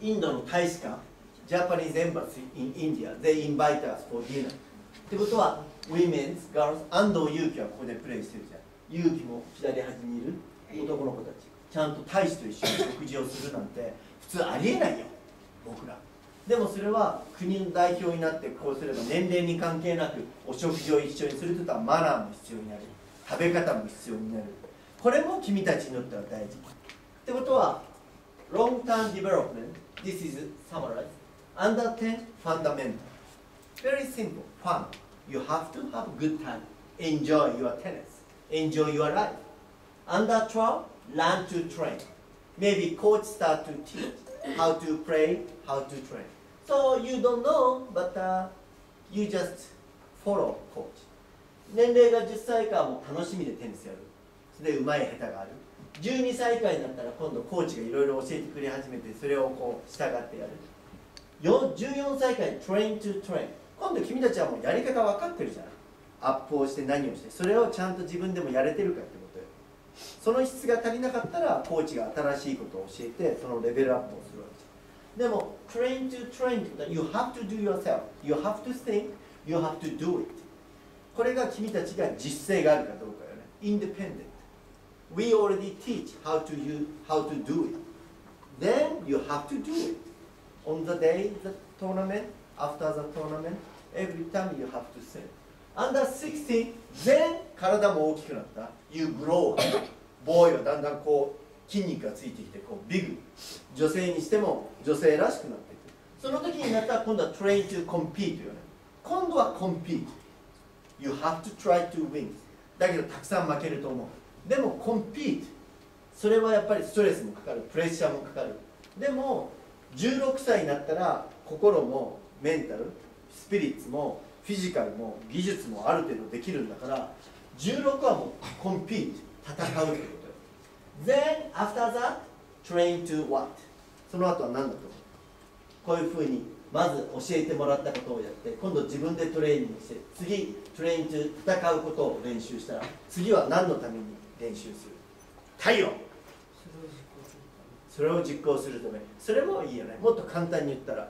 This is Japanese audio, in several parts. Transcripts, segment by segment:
インドの大使館、Japanese Embassy in India, they invite us for dinner. ってことは、Women's, Girls、安藤裕樹はここでプレイしてるじゃん。裕樹も左端にいる男の子たち、ちゃんと大使と一緒に食事をするなんて普通ありえないよ、僕ら。でもそれは国の代表になってこうすれば年齢に関係なくお食事を一緒にするということはマナーも必要になる、食べ方も必要になる。これも君たちにとっては大事。ってことは、Long term development, this is summarized under 10 fundamental. Very simple, fun. You have to have a good time. Enjoy your tennis. Enjoy your life. Under 12, learn to train. Maybe coach start to teach how to play, how to train. So you don't know, but you just follow coach. 年齢が10歳以下はもう楽しみでテニスやる。それで上手い下手がある。12歳以下になったら今度コーチがいろいろ教えてくれ始めて、それをこう従ってやる。14歳以下に train to train。今度君たちはもうやり方分かってるじゃない。アップをして何をして、それをちゃんと自分でもやれてるかってことよ。その質が足りなかったらコーチが新しいことを教えて、そのレベルアップをするわけです。でも train to train ってことは you have to do yourself, you have to think, you have to do it。これが君たちが実践があるかどうかよね。independent。We already teach how to do it. Then you have to do it. On the day, the tournament, after the tournament, every time you have to sing. Under 16, then 体も大きくなった。You grow. ボーイはだんだんこう筋肉がついてきてこうビグ。女性にしても女性らしくなっていく。その時になったら今度は train to compete よね。今度は compete。You have to try to win. だけどたくさん負けると思う。でもコンピート、それはやっぱりストレスもかかる、プレッシャーもかかる。でも16歳になったら心もメンタル、スピリッツもフィジカルも技術もある程度できるんだから、16はもうコンピート、戦うってことよ。Then after that, train to what? その後は何だと思う？こういうふうにまず教えてもらったことをやって、今度自分でトレーニングして、次トレインto戦うことを練習したら、次は何のために練習する？体温。それを実行するため。それもいいよね。もっと簡単に言ったら、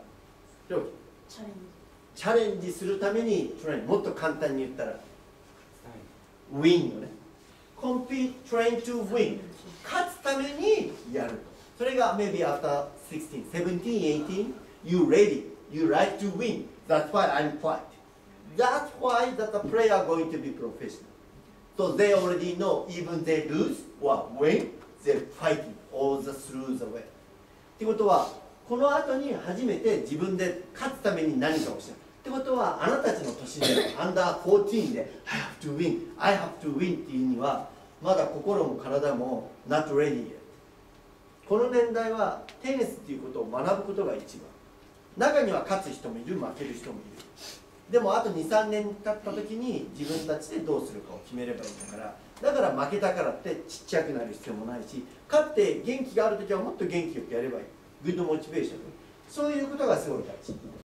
チャレンジするためにトレイン。もっと簡単に言ったら、ウィンよね。compete, train to win。勝つためにやると。それが maybe after 16, 17, 18, you ready, you like to win. That's why I'm fight. That's why that the player are going to be professional. So they already know even they lose or win, they're fighting all the through the way. ってことは、この後に初めて自分で勝つために何かをした。ってことは、あなたたちの年で、アンダー14で、I have to win, I have to win っていうには、まだ心も体も not ready yet。この年代はテニスっていうことを学ぶことが一番。中には勝つ人もいる、負ける人もいる。でもあと 2,3 年経った時に自分たちでどうするかを決めればいいんだから、だから負けたからってちっちゃくなる必要もないし、勝って元気がある時はもっと元気よくやればいい。グッドモチベーション。そういうことがすごい大事。